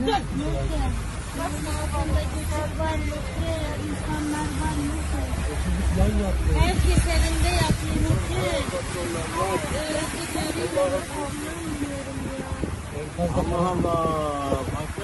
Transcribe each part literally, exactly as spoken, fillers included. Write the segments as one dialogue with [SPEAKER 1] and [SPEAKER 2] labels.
[SPEAKER 1] Altında çocuk var, mutlu insanlar var, mutlu. Herkes evinde yatıyor, mutlu.
[SPEAKER 2] Allah Allah.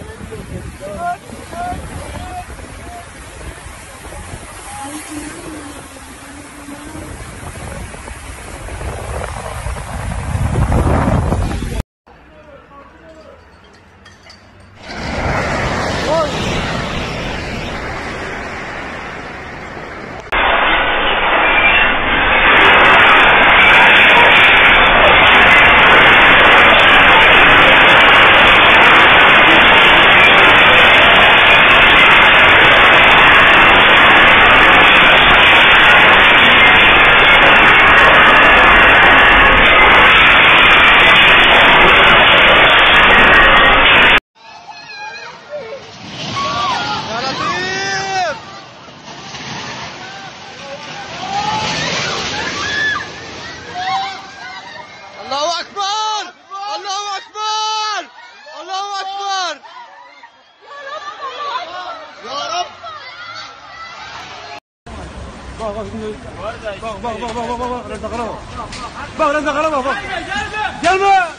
[SPEAKER 2] Allahu Ekber! Allahu Ekber! Allahu Ekber! Ya Rab! Bak bak şimdi. Bak bak bak bak bak bak. Rezakara bak. Bak rezakara bak bak. Gelme! Gelme!